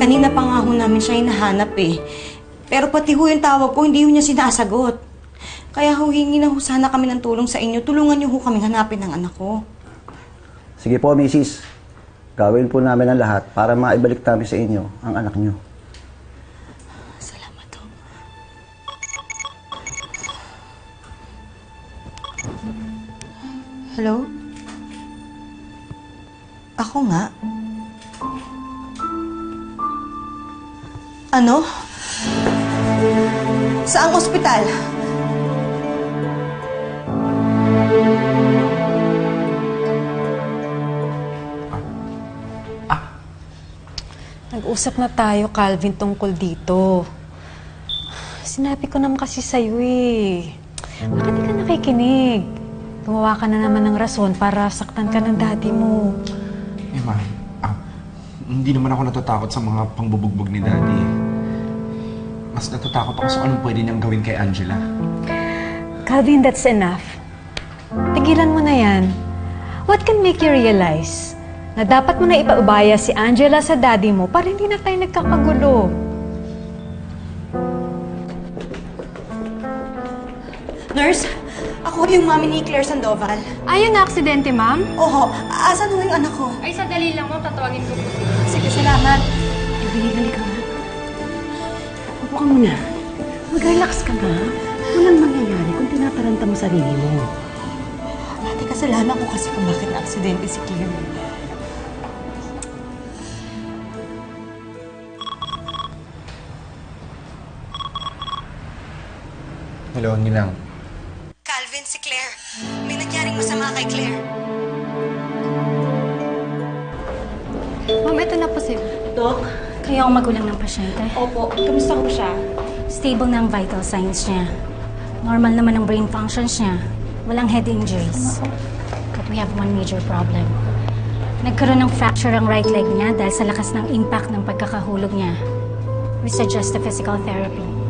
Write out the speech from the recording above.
Kanina pa nga ho namin siya hinahanap eh. Pero pati ho yung tawag ko, hindi ho niya sinasagot. Kaya ho, hingi na ho sana kami ng tulong sa inyo. Tulungan niyo ho kami hanapin ng anak ko. Sige po, Mrs. Gawin po namin ang lahat para maibalik namin sa inyo ang anak niyo. Salamat ho. Hello? Ako nga? Ano? Saang ospital? Nag-usap na tayo, Calvin, tungkol dito. Sinabi ko naman kasi sa'yo eh. Bakit di ka nakikinig? Gumawa ka na naman ng rason para saktan ka ng daddy mo. Eh, ma, hindi naman ako natatakot sa mga pangbubugbog ni daddy. Mas natatakot ako sa anong pwede niyang gawin kay Angela. Calvin, that's enough. Tigilan mo na yan. What can make you realize na dapat mo na ipaubaya si Angela sa daddy mo para hindi na tayo nagkakagulo? Nurse, ako yung mami ni Claire Sandoval. Ayun na aksidente, ma'am? Oho, asan ho yung anak ko? Ay, sadali lang, ma'am. Tatawagin ko po. Sige, salamat. Dali ka nga. Upo ka muna. Mag-relax ka nga. Walang mangyayari kung tinataranta mo sarili mo. Ate, kasalanan ko kasi kung bakit na-aksidente si Claire. Hello, Ninang. Calvin, si Claire. May nangyaring masama kay Claire. Ma'am, ito na po sir. Dok? Kayo ang magulang ng pasyente. Opo. Kamusta ko siya? Stable na ang vital signs niya. Normal naman ang brain functions niya. Walang head injuries. But we have one major problem. Nagkaroon ng fracture ang right leg niya dahil sa lakas ng impact ng pagkakahulog niya. We suggest a physical therapy.